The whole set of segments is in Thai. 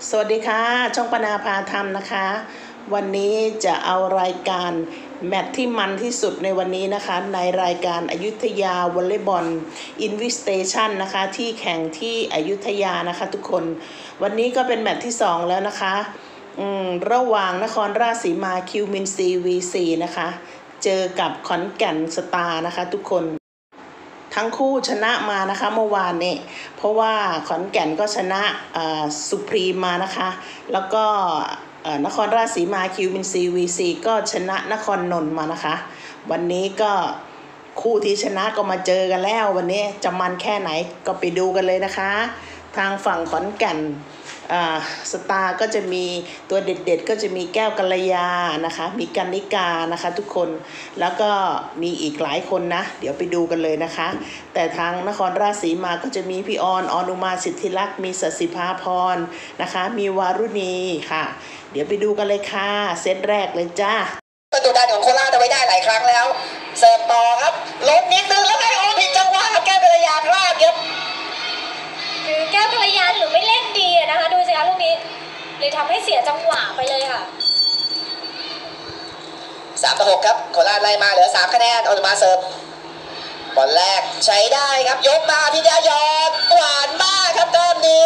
สวัสดีค่ะช่องปนาพาธรรมนะคะวันนี้จะเอารายการแมตช์ที่มันที่สุดในวันนี้นะคะในรายการอยุธยาวอลเลย์บอลอินวิสเตชันนะคะที่แข่งที่อยุธยานะคะทุกคนวันนี้ก็เป็นแมตช์ที่2แล้วนะคะระหว่างนครราชสีมาคิวมินซี V4 นะคะเจอกับขอนแก่นสตาร์นะคะทุกคนทั้งคู่ชนะมานะคะเมื่อวานนี้เพราะว่าขอนแก่นก็ชนะสุพรีมมานะคะแล้วก็นครราชสีมาคิวมินซี V4 ก็ชนะนครนนท์มานะคะวันนี้ก็คู่ที่ชนะก็มาเจอกันแล้ววันนี้จะมันแค่ไหนก็ไปดูกันเลยนะคะทางฝั่งขอนแก่นสตาร์ก็จะมีตัวเด็ดๆก็จะมีแก้วกัลยานะคะมีกันนิกานะคะทุกคนแล้วก็มีอีกหลายคนนะเดี๋ยวไปดูกันเลยนะคะแต่ทางนครราชสีมาก็จะมีพี่ออนอุมาสิทธิลักษณ์มีศศิภาพรนะคะมีวารุณีค่ะเดี๋ยวไปดูกันเลยค่ะเซตแรกเลยจ้าประตูดันของโคราชเอาไว้ได้หลายครั้งแล้วเสิร์ฟต่อครับลบนิดนึงแล้วไงโอ้ผิดจังหวะครับแก้วกัลยาพลาดครับคือแก้วกัลยาหรือไม่เล่นดีนะคะดูสิคะลูกนี้เลยทำให้เสียจังหวะไปเลยค่ะ 3-6ครับโคราชไล่มาเหลือ3คะแนนออกมาเสิร์ฟบอลแรกใช้ได้ครับยกมาพิทยายอดหวานมากครับเติมนี้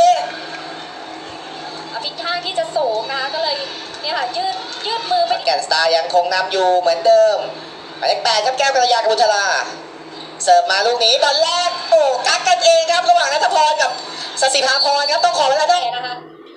พิท่าที่จะโสงนะคะก็เลยเนี่ยค่ะยืดมือไปแก่นสตาร์ยังคงนำอยู่เหมือนเดิมหมายเลข8ครับแก้วกัลยากบุญชลาเสิร์ฟมาลูกนี้บอลแรกโอ้กักกันเองครับระหว่างณัฐพรกับศศิภาพรครับต้องขอเวลาด้วยนะคะ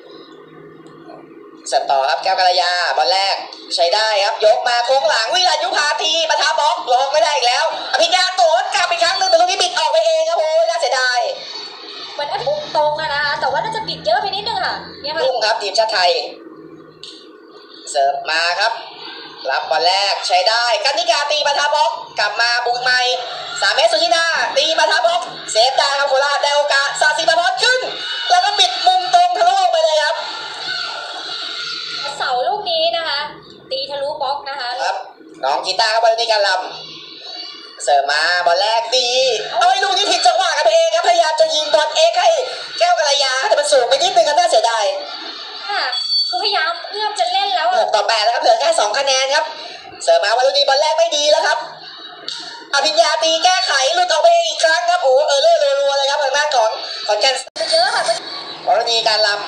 เสิร์ฟต่อครับแก้วกัลยาบอลแรกใช้ได้ครับยกมาโค้งหลังวิรัญยุพาทีปะทะบล็อกลงไม่ได้อีกแล้วอภิญญาโตนกลับอีกครั้งนึงแต่ลูกนี้บิดออกไปเองครับโอ้ยน่าเสียดายเหมือนพุ่งตรงนะคะแต่ว่าน่าจะบิดเยอะไปนิดนึงค่ะเนี่ยค่ะลุ่งครับทีมชาติไทยเสิร์ฟมาครับรับบอลแรกใช้ได้กันนิกาตีปะทะบล็อกกลับมาบุกใหม่3 เมตรสุธินาตีปะทะบล็อกเซฟได้ครับโคราชได้โอกาสศศิภาพรขึ้นแล้วก็บิดมุมตรงทะลุออกไปเลยครับเสาลูกนี้นะคะตีทะลุบล็อกนะคะครับน้องกีตาร์ครับบอลนี้การลำเสิร์ฟมาบอลแรกดีเอ้ยลูกนี้ผิดจังหวะกันเองครับพยายามจะยิงบอลเอ็กให้แก้วกัลยาแต่มันสูงไปนิดนึงกันน่าเสียดายค่ะคือพยายามเอื้อมจะเล่นแล้ว 6-8แล้วครับเหลือแค่2คะแนนครับเสิร์ฟมาวันนี้บอลแรกไม่ดีแล้วครับอภิญญาตีแก้ไขหลุดออกไปอีกครั้งครับโอ้เลื่อนรัวๆเลยครับทางด้านของขอนแก่นเยอะค่ะวันนี้การลำ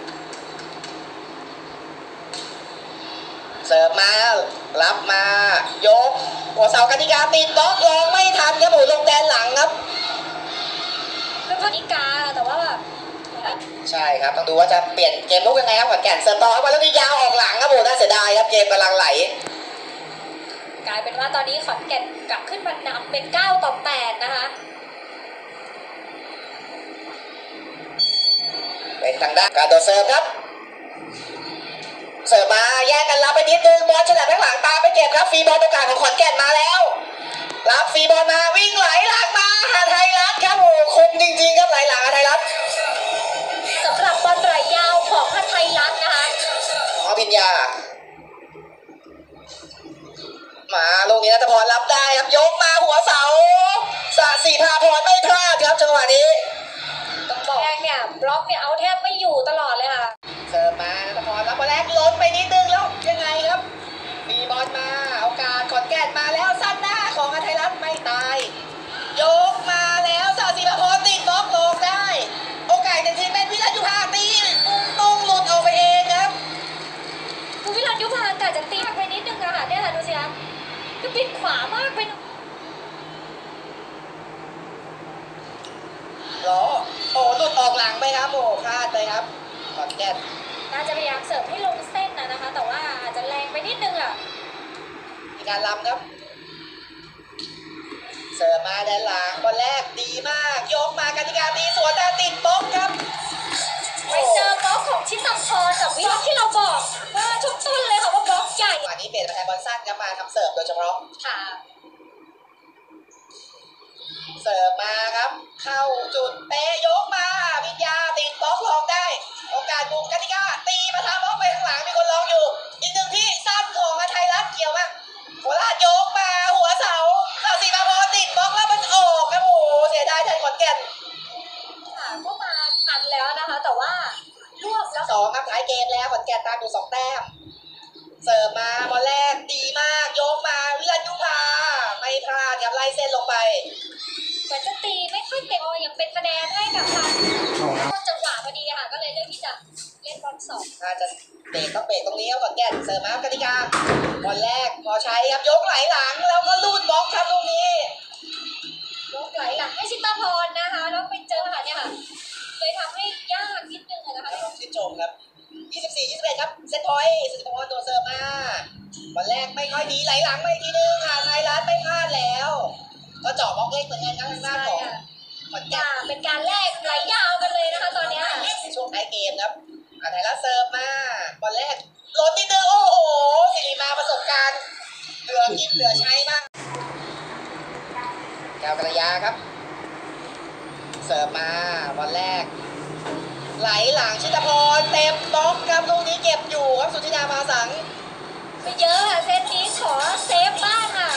เสิร์ฟมารับมายกหัวเสากันนิกาติดบล็อกลงไม่ทันครับผมลงแดนหลังครับเป็นกันนิกาแต่ว่าใช่ครับต้องดูว่าจะเปลี่ยนเกมลุกยังไงครับขอนแก่นเสิร์ฟต่อครับแล้วนี่ยาวออกหลังครับผมน่าเสียดายครับเกมกำลังไหลกลายเป็นว่าตอนนี้ขอนแก่นกลับขึ้นมานำเป็น9-8นะคะเป็นทางด้านการตัวเสิร์ฟครับเสิร์ฟมาแยกกันรับไปนิดนึงบอลฉลับข้างหลังตามไปเก็บครับฟรีบอลโอกาสของขอนแก่นมาแล้วรับฟรีบอลมาวิ่งไหลหลังมาหาไทยรัฐครับโอ้คมจริงๆครับไหลหลังหาไทยรัฐสำหรับบอลไหลยาวของหาไทยรัฐนะคะอภิญญามาลูกนี้ณัฐพรรับได้ครับยกมาหัวเสาศศิภาพรไม่พลาดครับจังหวะนี้ต้องบอกแรกเนี่ยบล็อกเนี่ยเอาแทบไม่อยู่ตลอดเลยค่ะเสิร์ฟมาณัฐพรรับบอลแรกล้นไปนิดนึงแล้วยังไงครับมีบอลมาโอกาสขอนแก่นมาแล้วสั้นหน้าของไทยรัฐไม่ตายยกมาแล้วศศิภาพรติดบล็อกลงได้โอกาสในทีมเป็นวิรัญยุพาตีตุ้งหลุดออกไปเองครับคือวิรัญยุพากะจะตีไปนิดนึงอะค่ะเนี่ยค่ะดูสิคะคือปิดขวามากไปรอโอ้หลุดออกหลังไปครับโอ้พลาดไปครับขอนแก่นน่าจะพยายามเสิร์ฟให้ลงเส้นนะคะแต่ว่าอาจจะแรงไปนิดนึงอะมีการล้ำครับเสิร์ฟมาแดนหลังบอลแรกดีมากยกมากันนิกาตีสวนแต่ติดบล็อกครับไปเจอบล็อกของชิตัมพรกับวิรัญที่เราบอกว่าทุกต้นเลยค่ะว่าบล็อกใหญ่วันนี้เปลี่ยนมาแทนบอลสั้นครับมาทำเสิร์ฟโดยเฉพาะค่ะเสิร์ฟมาครับเข้าจุดเตะยกมาวิญญาติดบล็อกลองได้โอกาสบุกกันนิกาตีมาทำบล็อกไปข้างหลังมีคนลองอยู่อีกหนึ่งที่สั้นของไทยรัฐเกี่ยวมากโคราชยกมาหัวเสาศศิภาพรติดบล็อกแล้วมันออกครับโอ้เสียดายแทนขอนแก่นค่ะก็มาทันแล้วนะคะแต่ว่ารวบแล้ว 2ครับท้ายเกมแล้วขอนแก่นตามอยู่2แต้มเสิร์ฟมาบอลแรกดีมากโยกมาวิรัญยุภาไม่พลาดครับไล่เส้นลงไปเหมือนจะตีไม่ค่อยเต็มยังเป็นคะแนนให้กับทางต้นจังหวะพอดีค่ะก็เลยเลือกที่จะเล่นบอลสองถ้าจะเบรกต้องเบรกตรงนี้ครับขอนแก่นเสิร์ฟมาครับกติกาบอลแรกพอใช้ครับยกไหลหลังแล้วก็ลูดบล็อกครับลูกนี้ยกไหลหลังให้ชิตาพรนะคะแล้วไปเจอค่ะเนี่ยค่ะเลยทำให้ยากนิดนึงนะคะต้องชื่นชมครับ24-21ครับเซตพอยต์สุภพรตัวเสิร์ฟมาบอลแรกไม่ค่อยดีไหลหลังไปทีนึงค่ะไทยรัฐไม่พลาดแล้วก็เจาะบล็อกเล็กเหมือนกันครับทางด้านของขอนแก่นเป็นการแลกไหลยาวกันเลยนะคะตอนเนี้ยในช่วงท้ายเกมครับไทยรัฐเสิร์ฟมาบอลแรกโหลดนิดนึงโอ้โหสิริมาประสบการณ์เหลือกินเหลือใช้มากแก้วกระยาครับเสิร์ฟมาบอลแรกไหลหลังชิตพรเต็มบล็อกครับลูกนี้เก็บอยู่ครับสุธิดามาสังไม่เยอะค่ะเซตนี้ขอเซฟบ้างค่ะ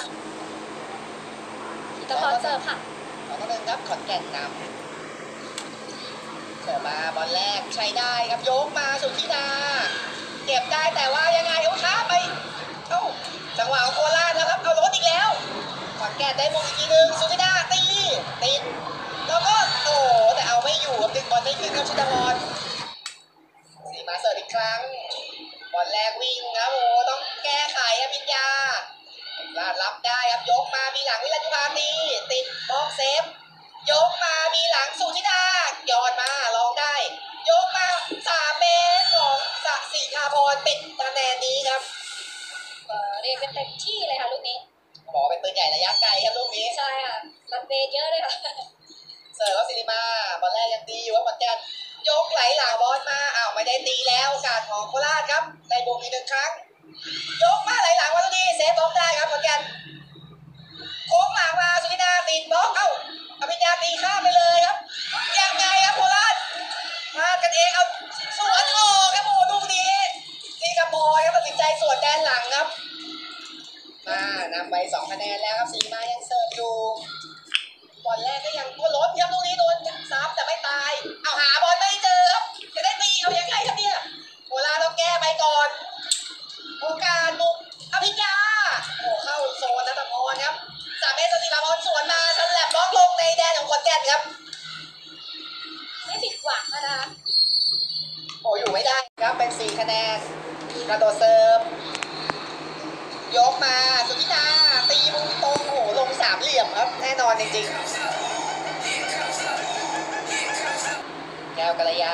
ชิตาพรเสิร์ฟค่ะ 2-1ครับขอนแก่นนำเสิร์ฟมาบอลแรกใช้ได้ครับยกมาสุธิดาเก็บได้แต่ว่ายังไงเอาช้าไปเอ้าจังหวะของโคราชแล้วครับเอารถอีกแล้วขอนแก่นได้มงอีกทีนึงสุธิดาตีติดแล้วก็โอ้แต่เอาไม่อยู่ครับดึงบอลไม่ขึ้นครับชิตพรสีมาเสิร์ฟอีกครั้งบอลแรกวิ่งครับโอ้ต้องแก้ไขครับพิญญาลาดรับได้ครับยกมามีหลังวิรัญยุพาตีติดบล็อกเซฟยกมามีหลังสุธิดาหยอดมาลองได้ยกมา3 เมตรของสศิธาพรปิดคะแนนนี้ครับเรียนกันเต็มที่เลยค่ะลูกนี้บอกเป็นปืนใหญ่ระยะไกลครับลูกนี้ใช่ค่ะรันเวย์เยอะเลยค่ะเสิร์ฟครับสิริมาบอลแรกยังดีอยู่ครับขอนแก่นยกไหลหลังบอลมาอ้าวไม่ได้ตีแล้วโอกาสของโคราชครับได้บงอีก1 ครั้งยกมาไหลหลังวันนี้เซฟบล็อกได้ครับขอนแก่นโค้งหลังมาสุธินาติดบล็อกเอ้าอภิญญาตีข้ามไปเลยครับยังไงครับโคราชพลาดกันเองเอาสวนออกครับโอ้ลูกนี้ที่กำบอยครับตัดสินใจสวนแดนหลังครับมานำไป2 คะแนนแล้วครับสีมายังเสิร์ฟอยู่บอลแรกก็ยังก็ล้นครับลูกนี้โดนซ้ำแต่ไม่ตายเอาหาบอลไม่เจอครับจะได้ตีเอายังไงครับเนี่ยโคราชต้องแก้ไปก่อนโอกาสบุกอภิญญาโอ้เข้าโซนนัทพรครับ3 เมตรสติมาพรสวนมาชันแหลมบล็อกลงในแดนของขอนแก่นครับไม่ผิดหวังนะคะโอ้อยู่ไม่ได้ครับเป็น4 คะแนนกระโดดเสิร์ฟยกมาสุธิดาตีมุมตรงโอ้โหลง3 เหลี่ยมครับแน่นอนจริงๆแก้วกัลยา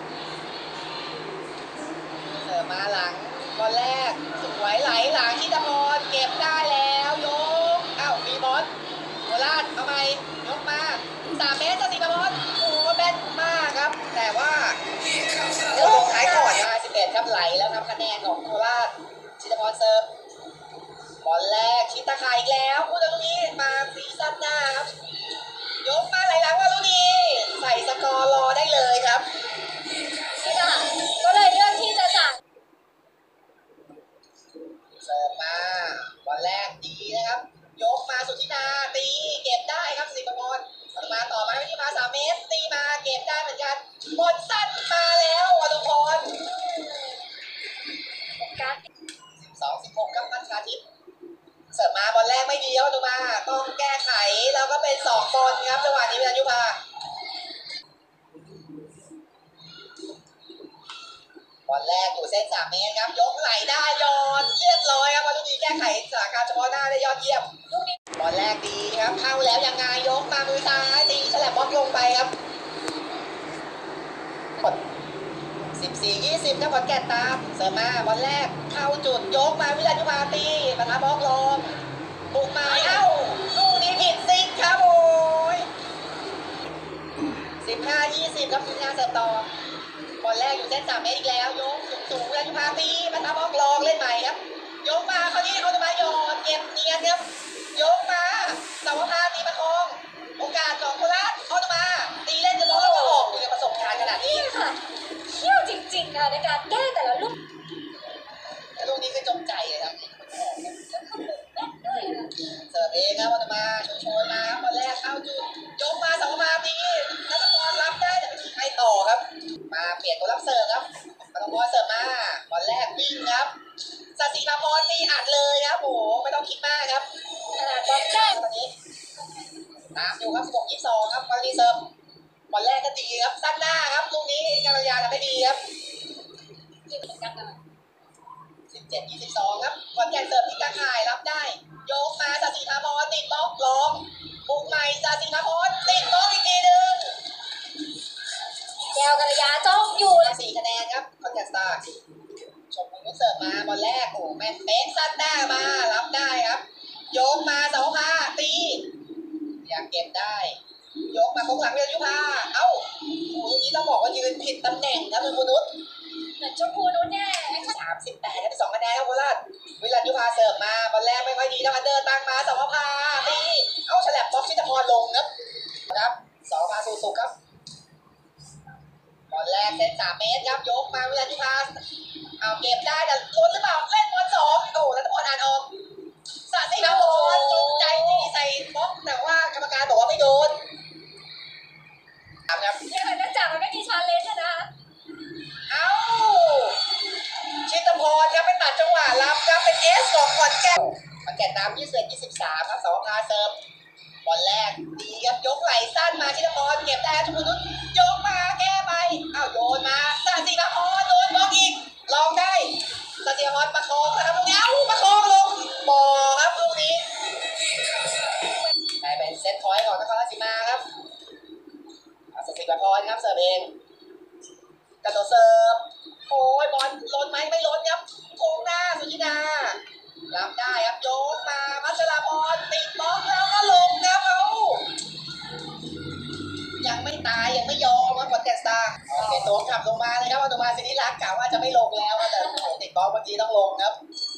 เสิร์ฟมาหลังบอลแรกสวยไหลหลังชิตพรเก็บได้แล้วยกอ้าวมีบอลโคราชเอาไหมยกมา3 เมตรจะติมาบอลโอ้แบนมากครับแต่ว่าเรื่องลงท้ายก่อนมา11ครับไหลแล้วครับคะแนนของโคราชชิตพรเสิร์ฟบอลแรกชิตาคายอีกแล้วพูดตรงนี้มาซีซั่นหน้าครับยกมาไหลหลังว่าลูกนี้ใส่สกอร์รอได้เลยครับนี่ค่ะก็เลยเลือกที่จะจ่ายเสิร์ฟมาบอลแรกดีนะครับยกมาสุธินาตีเก็บได้ครับสิบพรมาต่อมาวิธีมา3 เมตรตีมาเก็บได้เหมือนกันบอลสั้นมาแล้วอนุพรการ 12-16ครับพัชราทิพย์เสิร์ฟมาบอลแรกไม่ดีครับอนุมาต้องแก้ไขแล้วก็เป็น2 บอลครับจังหวะนี้วิรัญยุภาบอลแรกอยู่เส้น3 เมตรครับยกไหลได้ยอดเรียบร้อยครับบอลลูกนี้แก้ไขสถานการณ์เฉพาะหน้าได้ยอดเยี่ยมลูกนี้บอลแรกดีครับเข้าแล้วยังไงยกมามือซ้ายตีฉลับบล็อกลงไปครับ14-20ครับขอนแก่นตามเสริมมาบอลแรกเข้าจุดยกมาวิรัญยุภาตีปะทะบล็อกลงบุกมาเอ้าลูกนี้ผิดซิกครับโอ้ย15-20ครับสุนิยาเสิร์ฟต่อบอลแรกอยู่เส้น3 เมตรอีกแล้วยกสูงวิรัญยุภาตีปะทะบล็อกลงเล่นใหม่ครับยกมาคราวนี้เอาจะมาหยอดเก็บเนียนครับยกมาสาวภาตีประคองโอกาสของโคราชเอาจะมาตีเล่นจะบล็อกแล้วก็ออกดูในประสบการณ์ขนาดนี้นี่ค่ะเที่ยวจริงๆค่ะในการแก้แต่ละลูกลูกนี้คือจงใจเลยครับแล้วขมุกแม่นด้วยค่ะเสิร์ฟเองครับวันมาโชว์มาครับบอลแรกเข้าจุดยกมา2 มาตีนัทพรรับได้แต่ไม่มีใครต่อครับมาเปลี่ยนตัวรับเสิร์ฟครับปฐมพรเสิร์ฟมาบอลแรกวิ่งครับสศิมาพรตีอัดเลยครับโอ้โหไม่ต้องคิดมากครับขนาดบอลแรกตอนนี้ตามอยู่ครับ16-22ครับบอลรีเซิร์ฟบอลแรกก็ดีครับสั้นหน้าครับลูกนี้กัลยาทำได้ดีครับ17-22ครับขอนแก่นเสิร์ฟที่ตาข่ายรับได้โยกมาสศิมาพรติดบล็อกลองบุกใหม่สศิมาพรติดบล็อกอีกทีนึงแก้วกัลยาจ้องอยู่ 4 คะแนนครับคอนแกสตาร์ชมพูเสิร์ฟมาบอลแรกโอ้แม่นเป๊ะสั้นหน้ามารับได้ครับโยกมาเสาพาตีอยากเก็บได้โยกมาโค้งหลังวิรยุพาเอ้าโอ้ยนี้ต้องบอกว่ายืนผิดตำแหน่งครับคุณมนุษย์เหมือนชมพูนุชแน่ 38ได้ไป2 คะแนนครับโคราชวิรยุพาเสิร์ฟมาบอลแรกไม่ค่อยดีนะอันเดอร์ตั้งมาเสาพาตีเอ้าฉลับบล็อกชิตพรลงครับเสาพาสู่สุขครับบอลแรกเซต3 เมตรครับยกมาวิรยุพาเอาเก็บได้แต่ล้นหรือเปล่าเล่นบอล2โอ้แล้วบอลอ่านออกสาธิตบอลจงใจที่ใส่บล็อกแต่ว่ากรรมการบอกว่าไม่โดนครับเนี่ยเนื่องจากมันไม่มีชาเลนจ์นะเอ้าชิตพรครับไปตัดจังหวะรับครับเป็นเอสของขอนแก่นตาม21-23ครับเสาพาเซิร์ฟบอลแรกดีครับยกไหลสั้นมาชิตพรเก็บได้ทุกคนยกมาแก้ไปอ้าวโยนมาสาธิตพรโดนบล็อกอีกลองได้สาธิตพรประคองนะครับลูกนี้ประคองลงบ่อครับลูกนี้ได้เป็นเซตพอยต์ของนครราชสีมาครับสาธิตพรครับเสิร์ฟเองกระโดดเสิร์ฟโอ้ยบอลล้นไหมไม่ล้นครับโค้งหน้าสุจินารับได้ครับโยกมาพัชราพรติดบล็อกแล้วก็ลงครับเอายังไม่ตายยังไม่ยอมครับคอนแกสตาร์โอเคตัวขับลงมาเลยครับว่าตัวมาสินิรักษ์กล่าวว่าจะไม่ลงแล้วแต่ติดบล็อกเมื่อกี้ต้องลงครับ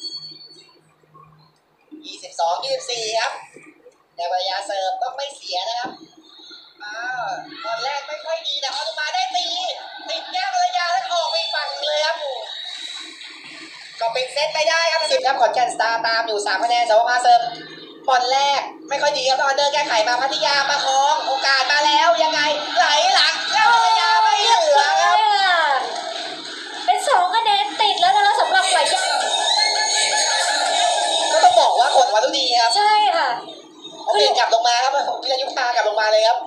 22-24ครับแต่ภรรยาเสิร์ฟต้องไม่เสียนะครับตอนแรกไม่ค่อยดีแต่พอตัวมาได้ตีติดแก้วภรรยาแล้วออกไปฝั่งเลยครับก็ปิดเซตไปได้ครับ10ครับขอนแก่นสตาร์ตามอยู่3 คะแนนเสาพาเซิร์ฟบอลแรกไม่ค่อยดีครับตอนเดินแก้ไขมาพัทยาประคองโอกาสมาแล้วยังไงไหลหลังแล้วภรรยาไม่เหลือครับเป็น2 คะแนนติดแล้วนะคะสำหรับไหลยาก็ต้องบอกว่าผลวัตถุดีครับใช่ค่ะเขาเปลี่ยนกลับลงมาครับวิรยุพากลับลงมาเลยครับ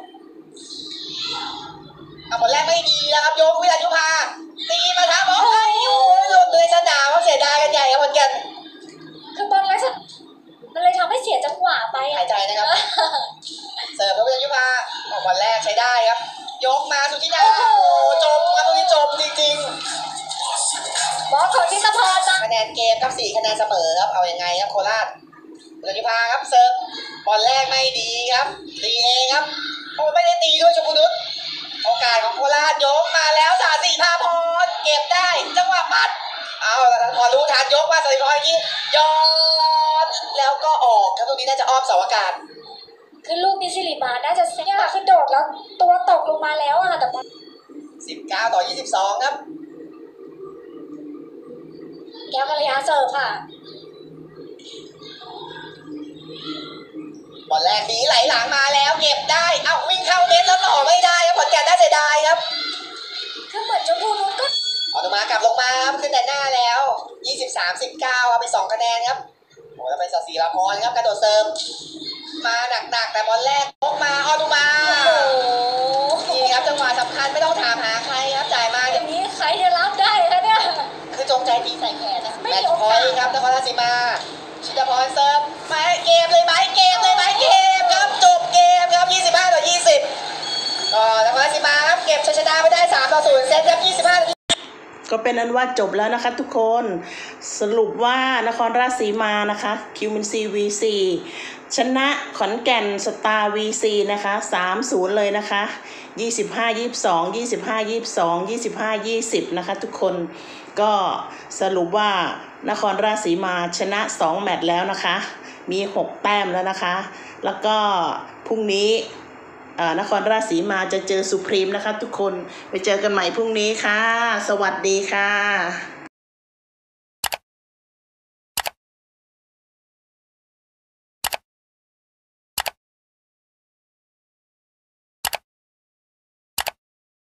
บอลแรกไม่ดีแล้วครับโยกวิรยุพาตีมาท้าบอลให้อยู่หลุดเลยสนามเสียดายกันใหญ่ครับเหมือนกันคือบอลลักษณะมันเลยทำให้เสียจังหวะไปหายใจนะครับ เสิร์ฟครับวิรยุพาบอลแรกใช้ได้ครับยกมาสุธินาจมครับตรงนี้จมจริงๆบอลของชิตพรนะคะแนนเกมครับ4 คะแนนเสมอครับเอายังไงครับโคราชวิรยุพาครับเสิร์ฟบอลแรกไม่ดีครับตีเองครับโอ้ไม่ได้ตีด้วยชมพูนุชโอกาสของโคราชยกมาแล้วสาธิภาพรเก็บได้จังหวะปัดเอาพอรู้ทันยกมาสาธิภาพรอย่างนี้ยอดแล้วก็ออกครับตรงนี้น่าจะอ้อมเสาอากาศคือลูกมีสิริมาน่าจะเนี่ยคือโดดแล้วตัวตกลงมาแล้วอะแต่ 19-22ครับแก้วกัลยาเสิร์ฟค่ะบอลแรกดีไหลหลังมาแล้วเก็บได้เอ้าวิ่งเข้าเน็ตแล้วหล่อไม่ได้ครับขอนแก่นน่าเสียดายครับคือเหมือนชมพูนุชก็ออกมากลับลงมาครับขึ้นแต่หน้าแล้ว23-19ครับไป2 คะแนนครับโอ้แล้วเป็นสศิรพรครับกระโดดเสริมมาหนักๆแต่บอลแรกพกมาออนุมานี่ครับจังหวะสำคัญไม่ต้องถามหาใครครับจ่ายมาอเนี่ยย่างนี้ใครจะรับได้คะเนี่ยคือจงใจตีใส่แขนนะไม่แมมีตช์โอกาสพอยต์ครับนครราชสีมาชิตพรเซิร์ฟไปเกมเลยไหมเกมครับจบเกมครับ25-20ก็นครราชสีมาครับเก็บชัยชนะไปได้3-0เซตครับ25 ก็เป็นอันว่าจบแล้วนะคะทุกคนสรุปว่านครราชสีมานะคะคิวมินซี V4 ชนะขอนแก่นสตาร์ V4 นะคะ3-0เลยนะคะ25-22 25-22 25-20นะคะทุกคนก็สรุปว่านครราชสีมาชนะ2 แมตช์แล้วนะคะมี6 แต้มแล้วนะคะแล้วก็พรุ่งนี้นครราชสีมาจะเจอสุพรีมนะคะทุกคนไปเจอกันใหม่พรุ่งนี้ค่ะสวัสดีค่ะ